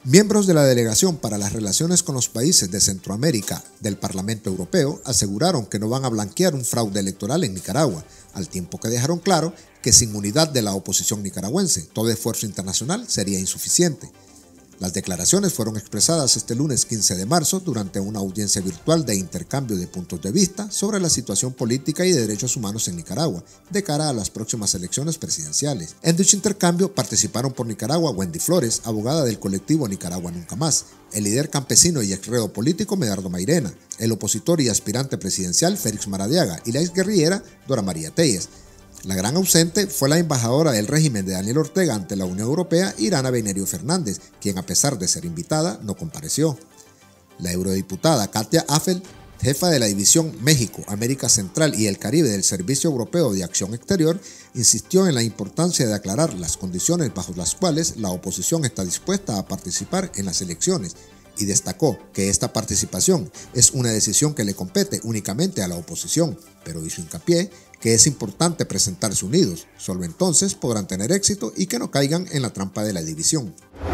Miembros de la Delegación para las Relaciones con los Países de Centroamérica del Parlamento Europeo aseguraron que no van a blanquear un fraude electoral en Nicaragua, al tiempo que dejaron claro que sin unidad de la oposición nicaragüense, todo esfuerzo internacional sería insuficiente. Las declaraciones fueron expresadas este lunes 15 de marzo durante una audiencia virtual de intercambio de puntos de vista sobre la situación política y de derechos humanos en Nicaragua de cara a las próximas elecciones presidenciales. En dicho intercambio participaron por Nicaragua Wendy Flores, abogada del colectivo Nicaragua Nunca Más, el líder campesino y exreo político Medardo Mairena, el opositor y aspirante presidencial Félix Maradiaga y la exguerrillera Dora María Telles. La gran ausente fue la embajadora del régimen de Daniel Ortega ante la Unión Europea, Irana Beinerio Fernández, quien a pesar de ser invitada, no compareció. La eurodiputada Katia Affel, jefa de la División México, América Central y el Caribe del Servicio Europeo de Acción Exterior, insistió en la importancia de aclarar las condiciones bajo las cuales la oposición está dispuesta a participar en las elecciones y destacó que esta participación es una decisión que le compete únicamente a la oposición, pero hizo hincapié que es importante presentarse unidos, solo entonces podrán tener éxito y que no caigan en la trampa de la división.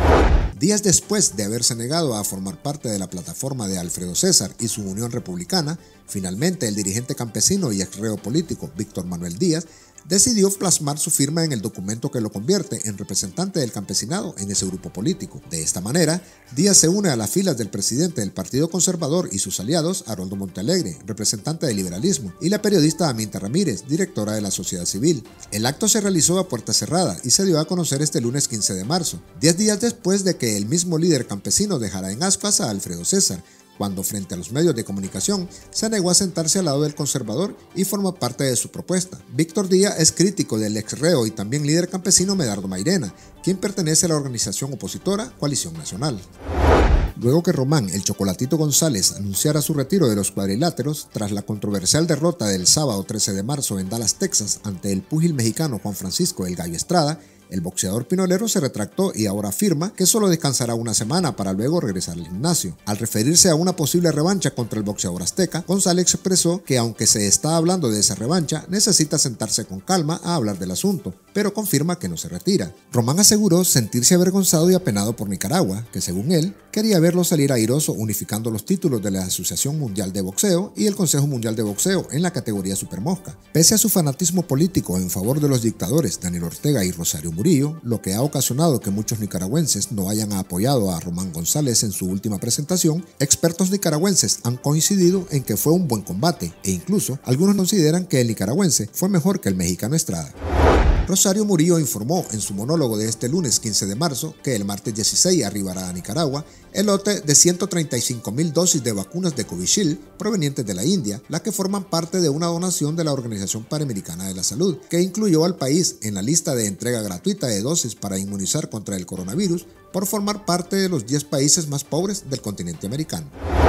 Días después de haberse negado a formar parte de la plataforma de Alfredo César y su Unión Republicana, finalmente el dirigente campesino y exreo político Víctor Manuel Díaz decidió plasmar su firma en el documento que lo convierte en representante del campesinado en ese grupo político. De esta manera, Díaz se une a las filas del presidente del Partido Conservador y sus aliados, Haroldo Montealegre, representante del liberalismo, y la periodista Aminta Ramírez, directora de la sociedad civil. El acto se realizó a puerta cerrada y se dio a conocer este lunes 15 de marzo, 10 días después de que el mismo líder campesino dejara en ascuas a Alfredo César, cuando frente a los medios de comunicación se negó a sentarse al lado del conservador y formó parte de su propuesta. Víctor Díaz es crítico del exreo y también líder campesino Medardo Mairena, quien pertenece a la organización opositora Coalición Nacional. Luego que Román El Chocolatito González anunciara su retiro de los cuadriláteros tras la controversial derrota del sábado 13 de marzo en Dallas, Texas, ante el púgil mexicano Juan Francisco El Gallo Estrada, el boxeador pinolero se retractó y ahora afirma que solo descansará una semana para luego regresar al gimnasio. Al referirse a una posible revancha contra el boxeador azteca, González expresó que aunque se está hablando de esa revancha, necesita sentarse con calma a hablar del asunto, pero confirma que no se retira. Román aseguró sentirse avergonzado y apenado por Nicaragua, que según él, quería verlo salir airoso unificando los títulos de la Asociación Mundial de Boxeo y el Consejo Mundial de Boxeo en la categoría Supermosca. Pese a su fanatismo político en favor de los dictadores Daniel Ortega y Rosario Murillo, lo que ha ocasionado que muchos nicaragüenses no hayan apoyado a Román González en su última presentación, expertos nicaragüenses han coincidido en que fue un buen combate e incluso algunos consideran que el nicaragüense fue mejor que el mexicano Estrada. Rosario Murillo informó en su monólogo de este lunes 15 de marzo que el martes 16 arribará a Nicaragua el lote de 135,000 dosis de vacunas de Covishield provenientes de la India, las que forman parte de una donación de la Organización Panamericana de la Salud, que incluyó al país en la lista de entrega gratuita de dosis para inmunizar contra el coronavirus por formar parte de los 10 países más pobres del continente americano.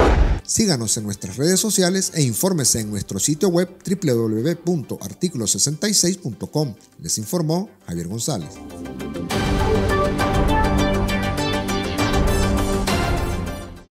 Síganos en nuestras redes sociales e infórmese en nuestro sitio web www.articulo66.com. Les informó Javier González.